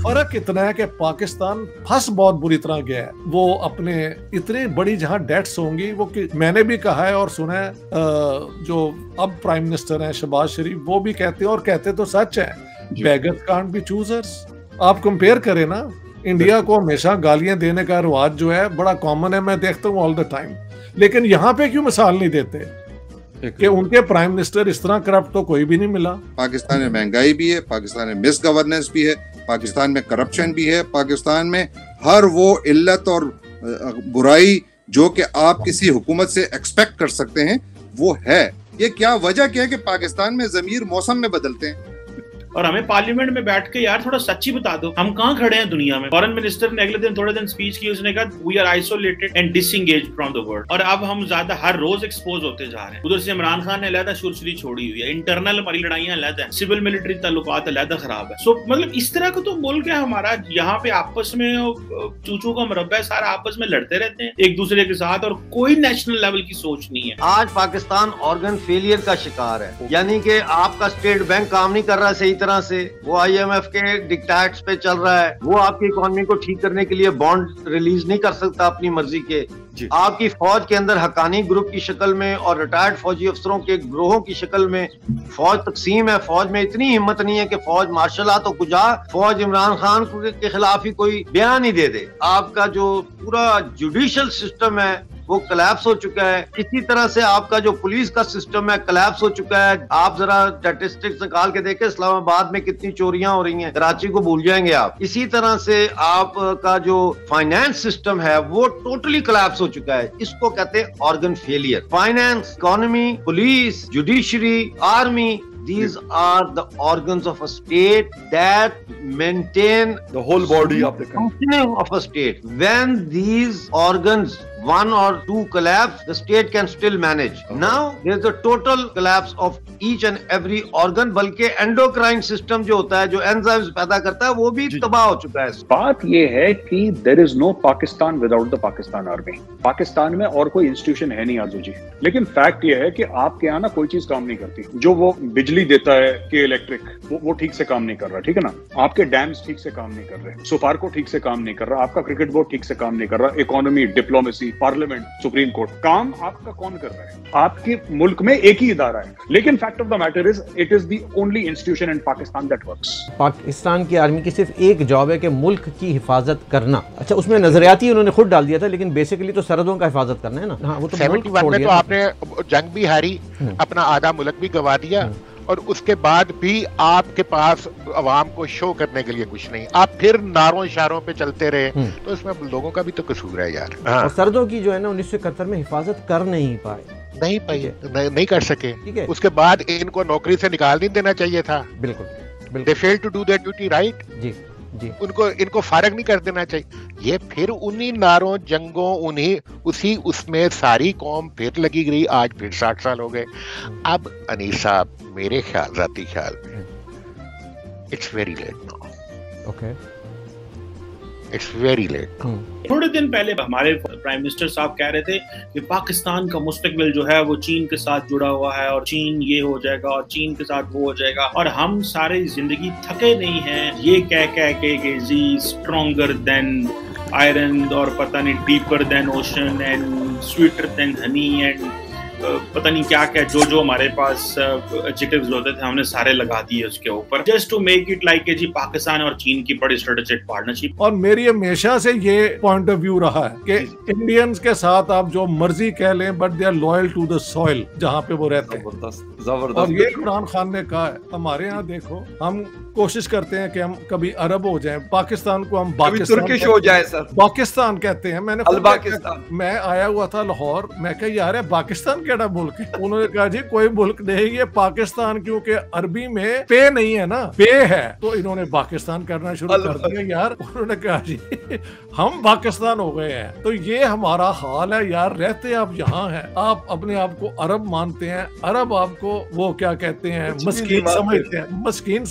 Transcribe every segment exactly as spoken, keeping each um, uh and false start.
फर्क इतना है कि पाकिस्तान फंस बहुत बुरी तरह गया है। वो अपने इतनी बड़ी जहां डेट्स होंगी, वो कि मैंने भी कहा है और सुना है, जो अब प्राइम मिनिस्टर हैं शहबाज शरीफ, वो भी कहते हैं और कहते तो सच है, बेगर्स कांट बी चूजर्स। आप कंपेयर करें ना, इंडिया को हमेशा गालियां देने का रिवाज जो है बड़ा कॉमन है, मैं देखता हूँ ऑल द टाइम, लेकिन यहाँ पे क्यों मिसाल नहीं देते कि उनके प्राइम मिनिस्टर इस तरह करप्ट तो कोई भी नहीं मिला। पाकिस्तान में महंगाई भी है, पाकिस्तान में मिस गवर्नेंस भी है, पाकिस्तान में करप्शन भी है, पाकिस्तान में हर वो इल्लत और बुराई जो कि आप किसी हुकूमत से एक्सपेक्ट कर सकते हैं वो है। ये क्या वजह क्या है कि पाकिस्तान में ज़मीर मौसम में बदलते हैं? और हमें पार्लियामेंट में बैठ के यार थोड़ा सच्ची बता दो, हम कहाँ खड़े हैं दुनिया में। फॉरेन मिनिस्टर ने अगले दिन थोड़े दिन स्पीच की, उसने कहा we are isolated and disengaged from the world. और अब हम ज्यादा हर रोज एक्सपोज होते जा रहे हैं। उधर से इमरान खान ने अलहदा शुरसुरी छोड़ी हुई है, इंटरनल हमारी लड़ाइयां अलहदा है, सिविल मिलिट्री ताल्लुकात अलहदा खराब है। सो मतलब इस तरह का तो मुल्क है हमारा, यहाँ पे आपस में चूचू का मुरब्बा है, सारा आपस में लड़ते रहते हैं एक दूसरे के साथ, और कोई नेशनल लेवल की सोच नहीं है। आज पाकिस्तान ऑर्गन फेलियर का शिकार है, यानी कि आपका स्टेट बैंक काम नहीं कर रहा सही तरह से, वो आईएमएफ के डिक्टेट्स पे चल रहा है, वो आपकी इकोनॉमी को ठीक करने के लिए बॉन्ड रिलीज नहीं कर सकता अपनी मर्जी के, आपकी फौज के अंदर हकानी ग्रुप की शक्ल में और रिटायर्ड फौजी अफसरों के ग्रोहों की शक्ल में फौज तकसीम है। फौज में इतनी हिम्मत नहीं है कि फौज मार्शल तो कुजा फौज इमरान खान के खिलाफ ही कोई बयान ही दे दे। आपका जो पूरा जुडिशियल सिस्टम है वो कोलैप्स हो चुका है। इसी तरह से आपका जो पुलिस का सिस्टम है कोलैप्स हो चुका है। आप जरा स्टैटिस्टिक्स निकाल के देखें, इस्लामाबाद में कितनी चोरियां हो रही हैं, कराची को भूल जाएंगे आप। इसी तरह से आपका जो फाइनेंस सिस्टम है वो टोटली कोलैप्स हो चुका है। इसको कहते हैं organ failure. Finance, economy, police, judiciary, army, these are the organs of a state that maintain the whole body of the country, functioning of a state. When these organs one or two collapse, the state can still manage. Now there's a total collapse of each and every organ, बल्कि endocrine system जो होता है, जो enzymes पैदा करता है, वो भी तबाह हो चुका है। बात ये है कि there is no Pakistan without the Pakistan Army. Pakistan में और कोई इंस्टीट्यूशन है नहीं आजू जी, लेकिन फैक्ट ये है कि आपके यहाँ ना कोई चीज काम नहीं करती। जो वो बिजली देता है कि इलेक्ट्रिक, वो, वो ठीक से काम नहीं कर रहा, ठीक है ना। आपके डैम्स ठीक से काम नहीं कर रहे, सुपारको ठीक से काम नहीं कर रहा, आपका क्रिकेट बोर्ड ठीक से काम नहीं कर रहा, economy, diplomacy, parliament, supreme court, काम आपका कौन कर रहा है? आपके मुल्क में एक ही इदारा है, लेकिन fact of the matter is it is the only institution in Pakistan that works. Pakistan की आर्मी की सिर्फ एक जॉब है कि मुल्क की हिफाजत करना। अच्छा, उसमें नजरियाती उन्होंने खुद डाल दिया था, लेकिन बेसिकली तो सरहदों का हिफाजत करना है ना। हाँ, वो तो सेवेंटी वन में तो आपने जंग भी हारी, अपना आधा मुल्क भी गवा दिया, और उसके बाद भी आपके पास अवाम को शो करने के लिए कुछ नहीं। आप फिर नारों इशारों पे चलते रहे, तो इसमें लोगों का भी तो कसूर है यार। हाँ। और सरहदों की जो है ना उन्नीस सौ इकहत्तर में हिफाजत कर नहीं पाए, नहीं पाई, नहीं, नहीं कर सके। ठीक है, उसके बाद इनको नौकरी से निकाल नहीं देना चाहिए था। बिल्कुल, बिल्कुल। They failed to do their duty, right? जी जी। उनको इनको फारग नहीं कर देना चाहिए। ये फिर उन्हीं नारों, जंगों, उन्हीं उसी उसमें सारी कौम फिर लगी गई। आज फिर साठ साल हो गए। अब अनीस साहब, मेरे ख्याल, जाती ख्याल में, it's very late now. Okay, it's very late. थोड़े दिन पहले हमारे प्राइम मिनिस्टर साहब कह रहे थे कि पाकिस्तान का मुस्तकबिल जो है वो चीन के साथ जुड़ा हुआ है, और चीन ये हो जाएगा और चीन के साथ वो हो जाएगा, और हम सारी जिंदगी थके नहीं हैं ये कह कह के कि जी स्ट्रॉन्गर देन आयरन, और पता नहीं deeper than ocean and sweeter than honey and पता नहीं क्या क्या जो जो हमारे पास एडजेक्टिव्स होते थे हमने सारे लगा दिए उसके ऊपर, just to make it like जी पाकिस्तान और चीन की बड़ी स्ट्रेटेजिक पार्टनरशिप। और मेरी हमेशा से ये पॉइंट ऑफ व्यू रहा है कि इंडियंस के साथ आप जो मर्जी कह लें, but they are loyal to the soil जहाँ पे वो रहते हैं। जबरदस्त। और ये इमरान खान ने कहा है। हमारे यहाँ देखो, हम कोशिश करते हैं कि हम कभी अरब हो जाएं, पाकिस्तान को हम तुर्किश हो जाए सर, पाकिस्तान कहते हैं। मैंने पाकिस्तान मैं आया हुआ था लाहौर, मैं कहा यार है पाकिस्तान केड़ा मुल्क है? उन्होंने कहा जी कोई मुल्क नहीं, ये पाकिस्तान, क्योंकि अरबी में पे नहीं है ना, पे है, तो इन्होंने पाकिस्तान करना शुरू कर दिया यार। उन्होंने कहा जी हम पाकिस्तान हो गए हैं। तो ये हमारा हाल है यार। रहते आप यहाँ हैं, आप अपने आप को अरब मानते हैं, अरब आपको वो क्या कहते हैं, मस्कीन समझते हैं, मस्कीन समझते हैं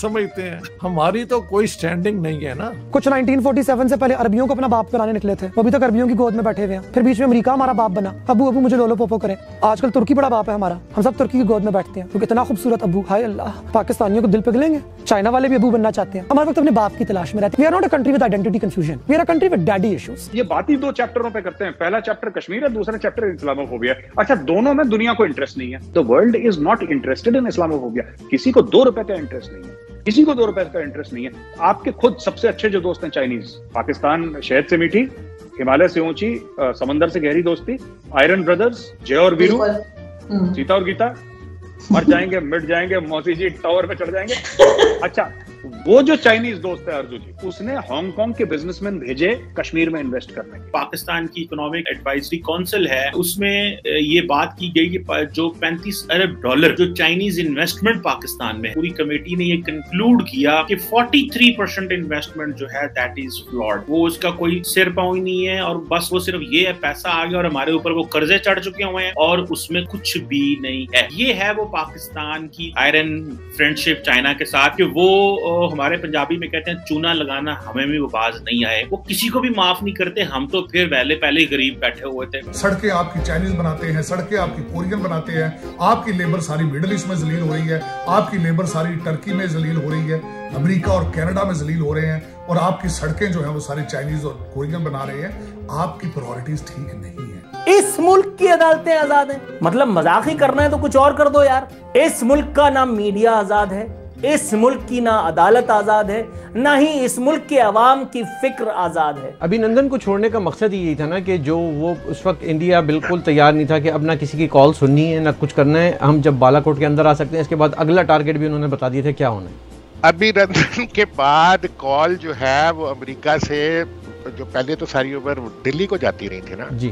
हैं, हमारी तो कोई स्टैंडिंग नहीं है ना। कुछ नाइनटीन फोर्टी सेवन से पहले अरबियों को अपना बाप बनाने निकले थे, वो अभी तक अरबियों की गोद में बैठे हुए हैं। फिर बीच में अमेरिका हमारा बाप बना, अबू अबू मुझे लोलो पोपो करे। आजकल तुर्की बड़ा बाप है हमारा, हम सब तुर्की की गोद में बैठते हैं क्योंकि इतना खूबसूरत अबू, हाय अल्लाह। पाकिस्तानियों को दिल पिघलेंगे, चाइना वाले भी अबू बनना चाहते हैं। हमारे वक्त अपने बाप की तलाश में रहते हैं। We are not a country with identity confusion, we are a country with daddy issues. ये बात ही दो चैप्टरों पे करते हैं, पहला चैप्टर कश्मीर है, दूसरा चैप्टर इस्लामोफोबिया। अच्छा, दोनों में दुनिया को इंटरेस्ट नहीं है। The world is not interested in Islamophobia. किसी को दो रुपए का इंटरेस्ट नहीं है, किसी को दो रुपए का इंटरेस्ट नहीं है। आपके खुद सबसे अच्छे जो दोस्त हैं चाइनीज, पाकिस्तान शहद से मीठी, हिमालय से ऊंची, समंदर से गहरी दोस्ती, आयरन ब्रदर्स, जय और वीरू, सीता और गीता, मर जाएंगे मिट जाएंगे, मौसी जी टावर पे चढ़ जाएंगे। अच्छा, वो जो चाइनीज दोस्त है अर्जुन जी, उसने हांगकांग के बिजनेसमैन भेजे कश्मीर में इन्वेस्ट करने। पाकिस्तान की इकोनॉमिक एडवाइजरी काउंसिल है, उसमें ये बात की गई कि जो पैंतीस अरब डॉलर जो चाइनीज इन्वेस्टमेंट पाकिस्तान में, पूरी कमेटी ने ये कंक्लूड किया कि तैंतालीस परसेंट इन्वेस्टमेंट जो है दैट इज फ्लॉड। वो उसका कोई सिर पाँव ही नहीं है, और बस वो सिर्फ ये है पैसा आ गया और हमारे ऊपर वो कर्जे चढ़ चुके हुए हैं और उसमें कुछ भी नहीं है। ये है वो पाकिस्तान की आयरन फ्रेंडशिप चाइना के साथ, कि वो हमारे पंजाबी में कहते हैं चूना लगाना हमें भी वो बाज नहीं आए। वो किसी को भी माफ नहीं करते, हम तो फिर पहले पहले ही गरीब बैठे हुए थे। सड़कें आपकी चाइनीज बनाते हैं, सड़कें आपकी कोरियन बनाते हैं, आपकी लेबर सारी मिडिल ईस्ट में जलील हो रही है, आपकी लेबर सारी टर्की में जलील हो रही है, अमेरिका और कनाडा में जलील हो रहे हैं, और आपकी सड़कें जो है वो सारी चाइनीज और कोरियन बना रहे हैं। आपकी प्रायोरिटीज ठीक नहीं है। इस मुल्क की अदालतें आजाद हैं, मतलब मजाक ही करना है तो कुछ और कर दो यार। इस मुल्क का ना मीडिया आजाद है, इस मुल्क की ना अदालत आजाद है, ना ही इस मुल्क के अवाम की फिक्र आजाद है। अभिनंदन को छोड़ने का मकसद ही यही था ना कि जो वो उस वक्त इंडिया बिल्कुल तैयार नहीं था कि अब ना किसी की कॉल सुननी है ना कुछ करना है, हम जब बालाकोट के अंदर आ सकते हैं। इसके बाद अगला टारगेट भी उन्होंने बता दिया था क्या होना है। अभिनंदन के बाद कॉल जो है वो अमेरिका से, जो पहले तो सारी उम्र दिल्ली को जाती रही थी ना जी,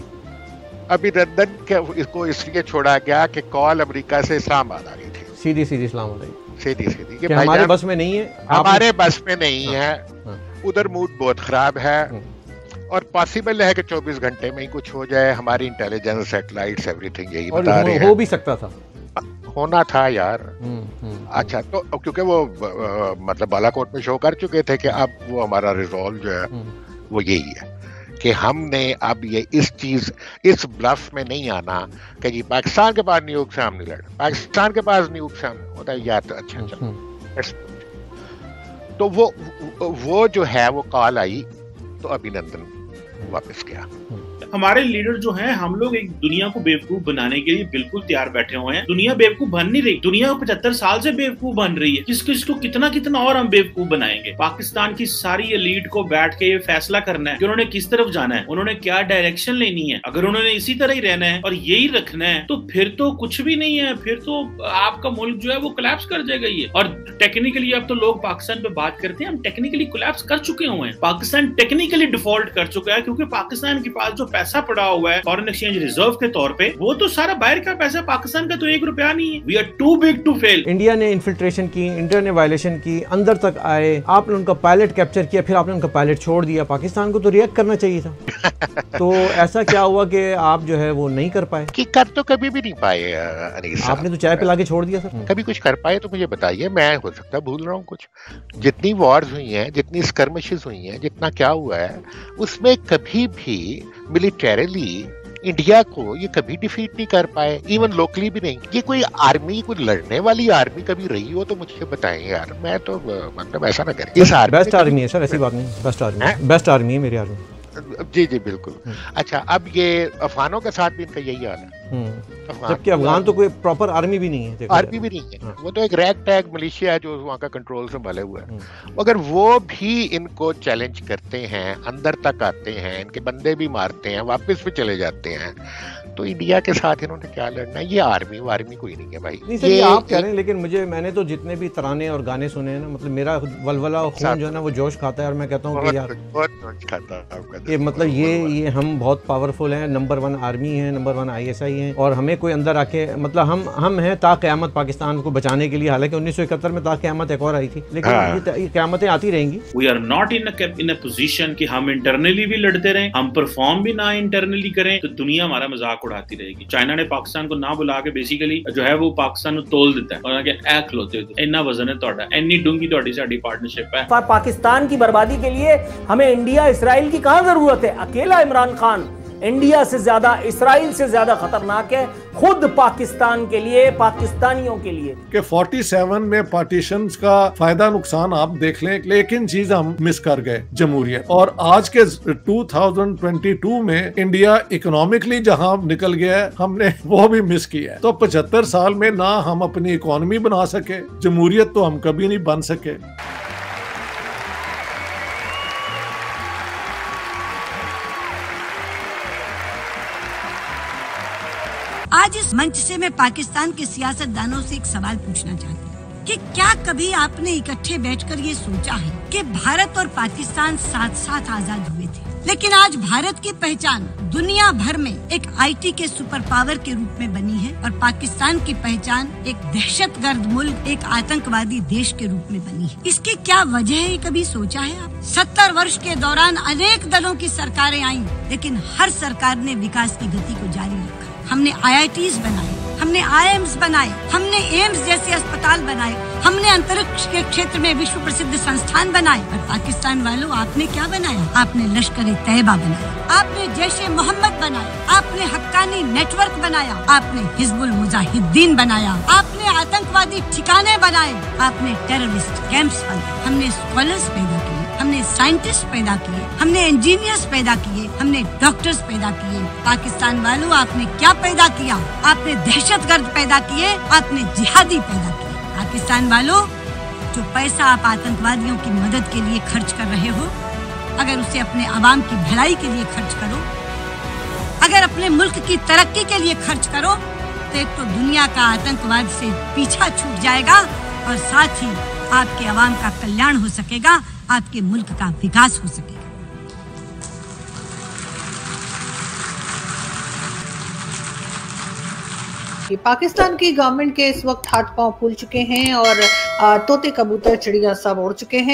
अभिनंदन के इसको इसलिए छोड़ा गया कि कॉल अमेरिका से इस्लामाबाद आ गई थी, सीधी सीधी इस्लामाबाद, सीधी सीधी कि हमारे बस में नहीं है, हमारे बस में नहीं है, उधर मूड बहुत खराब है, और पॉसिबल है कि चौबीस घंटे में ही कुछ हो जाए। हमारी इंटेलिजेंस, सैटेलाइट्स, एवरीथिंग यही बता रहे हैं। हो भी सकता था, होना था यार। अच्छा, तो क्योंकि वो आ, मतलब बालाकोट में शो कर चुके थे कि अब वो हमारा रिजॉल्व जो है वो यही है कि हमने अब ये इस चीज, इस ब्लफ में नहीं आना कि जी पाकिस्तान के पास न्यूक से हम नहीं लड़, पाकिस्तान के पास न्यूक से हम होता है या तो अच्छा चलो। तो वो वो जो है वो कॉल आई तो अभिनंदन वापस गया। हमारे लीडर जो हैं, हम लोग एक दुनिया को बेवकूफ बनाने के लिए बिल्कुल तैयार बैठे हुए हैं। दुनिया बेवकूफ बन नहीं रही, दुनिया पचहत्तर साल से बेवकूफ बन रही है। किस किसको कितना कितना और हम बेवकूफ बनाएंगे। पाकिस्तान की सारी एलीट को बैठ के ये फैसला करना है कि उन्होंने किस तरफ जाना है, उन्होंने क्या डायरेक्शन लेनी है। अगर उन्होंने इसी तरह ही रहना है और यही रखना है तो फिर तो कुछ भी नहीं है, फिर तो आपका मुल्क जो है वो कोलैप्स कर जाएगा। ये और टेक्निकली अब तो लोग पाकिस्तान पे बात करते हैं, हम टेक्निकली कोलैप्स कर चुके हुए हैं। पाकिस्तान टेक्निकली डिफॉल्ट कर चुका है, क्योंकि पाकिस्तान के पास जो पैसा पड़ा हुआ है फॉरेन एक्सचेंज रिजर्व के तौर पे, वो तो सारा बाहर का पैसा, पाकिस्तान का तो एक रुपया नहीं है। We are too big to fail. India ने इन्फिल्ट्रेशन की, इंडिया ने वायलेशन की, अंदर तक आए, आपने उनका पायलट कैप्चर किया, फिर आपने उनका पायलट छोड़ दिया। पाकिस्तान को तो रिएक्ट करना चाहिए था। तो ऐसा क्या हुआ कि आप जो है वो नहीं कर पाए? कि कर तो कभी भी नहीं पाए अनीस, आपने तो चाय पिला के छोड़ दिया सर। कभी कुछ कर पाए तो मुझे बताइए, मैं हो सकता भूल रहा हूँ कुछ। जितनी वॉर्स हुई हैं, जितनी स्कर्मिशेस हुई हैं, जितना क्या हुआ है, उसमें कभी भी मिलिटरीली इंडिया को ये कभी डिफीट नहीं कर पाए, इवन लोकली भी नहीं। ये कोई आर्मी, कोई लड़ने वाली आर्मी कभी रही हो तो मुझे बताएं यार। मैं तो मतलब ऐसा ना करें। इस आर्मी बेस्ट आर्मी है सर, ऐसी बात नहीं। बेस्ट आर्मी, बेस्ट आर्मी है मेरी आर्मी। जी जी बिल्कुल। अच्छा, अब ये अफगानों के साथ भी इनका यही हाल है। जबकि अफगान तो कोई प्रॉपर आर्मी भी नहीं है, आर्मी भी नहीं है। हाँ। वो तो एक रैग टैग मलेशिया है जो वहाँ का कंट्रोल संभाले हुआ है। अगर वो भी इनको चैलेंज करते हैं, अंदर तक आते हैं, इनके बंदे भी मारते हैं, वापस भी चले जाते हैं, तो इंडिया के साथ इन्होंने क्या लड़ना है? ये आर्मी वार्मी कोई नहीं है भाई। नहीं सर, ये आप कह रहे हैं, लेकिन मुझे, मैंने तो जितने भी तराने और गाने सुने हैं ना, मतलब मेरा वलवला और खून जो है ना वो जोश खाता है, और मैं कहता हूँ कि यार बहुत जोश खाता है ये मतलब ये ये हम बहुत पावरफुल हैं, नंबर वन आर्मी है, number one I S I है, और हमें कोई अंदर आके मतलब हम हम हैं ता क़यामत पाकिस्तान को बचाने के लिए। हालांकि उन्नीस सौ इकहत्तर में ता क़यामत एक और आई थी, लेकिन हाँ। ये, ये क़यामतें आती रहेंगी। We are not in in a position कि हम इंटरनली भी लड़ते रहें, हम परफॉर्म भी ना इंटरनली करें, तो दुनिया हमारा मजाक उड़ाती रहेगी। चाइना ने पाकिस्तान को ना बुला के बेसिकली जो है वो पाकिस्तान को तोल देता है और ए खलोते हो इन्ना वजन है ਤੁਹਾਡਾ ਇੰਨੀ ਡੂੰਗੀ ਤੁਹਾਡੀ ਸਾਡੀ पार्टनरशिप है। पाकिस्तान की बर्बादी के लिए हमें इंडिया इसराइल की कहां जरूरत है? अकेला इमरान खान इंडिया से ज्यादा इसराइल से ज्यादा खतरनाक है खुद पाकिस्तान के लिए, पाकिस्तानियों के लिए। कि सैंतालीस में पार्टीशंस का फायदा नुकसान आप देख लें, लेकिन चीज हम मिस कर गए जमहूरियत। और आज के दो हज़ार बाईस में इंडिया इकोनॉमिकली जहां निकल गया है हमने वो भी मिस किया है। तो पचहत्तर साल में ना हम अपनी इकोनॉमी बना सके, जमहूरियत तो हम कभी नहीं बन सके। आज इस मंच से मैं पाकिस्तान के सियासतदानों से एक सवाल पूछना चाहती हूँ कि क्या कभी आपने इकट्ठे बैठकर ये सोचा है कि भारत और पाकिस्तान साथ साथ आजाद हुए थे, लेकिन आज भारत की पहचान दुनिया भर में एक आईटी के सुपर पावर के रूप में बनी है और पाकिस्तान की पहचान एक दहशतगर्द मुल्क, एक आतंकवादी देश के रूप में बनी है। इसकी क्या वजह है, कभी सोचा है आप? सत्तर वर्ष के दौरान अनेक दलों की सरकारें आई, लेकिन हर सरकार ने विकास की गति को जारी रखा। हमने आई आई टीज़ बनाए, हमने आई आई एम्स बनाए, हमने एम्स जैसे अस्पताल बनाए, हमने अंतरिक्ष के क्षेत्र में विश्व प्रसिद्ध संस्थान बनाए। पर पाकिस्तान वालों, आपने क्या बनाया? आपने लश्कर ए तैयबा बनाया, आपने जैश ए मोहम्मद बनाया, आपने हक्कानी नेटवर्क बनाया, आपने हिजबुल मुजाहिदीन बनाया, आपने आतंकवादी ठिकाने बनाए, आपने टेररिस्ट कैंप्स बनाए। हमने स्कॉलर्स पैदा किए, हमने साइंटिस्ट पैदा किए, हमने इंजीनियर्स पैदा किए, हमने डॉक्टर्स पैदा किए। पाकिस्तान वालों, आपने क्या पैदा किया? आपने दहशतगर्द पैदा किए, आपने जिहादी पैदा किए। पाकिस्तान वालों, जो पैसा आप आतंकवादियों की मदद के लिए खर्च कर रहे हो, अगर उसे अपने अवाम की भलाई के लिए खर्च करो, अगर अपने मुल्क की तरक्की के लिए खर्च करो, तो एक तो दुनिया का आतंकवाद से पीछा छूट जाएगा और साथ ही आपके अवाम का कल्याण हो सकेगा, आपके मुल्क का विकास हो सकेगा। पाकिस्तान की गवर्नमेंट के इस वक्त हाथ पांव फूल चुके हैं और तोते कबूतर चिड़िया सब उड़ चुके हैं।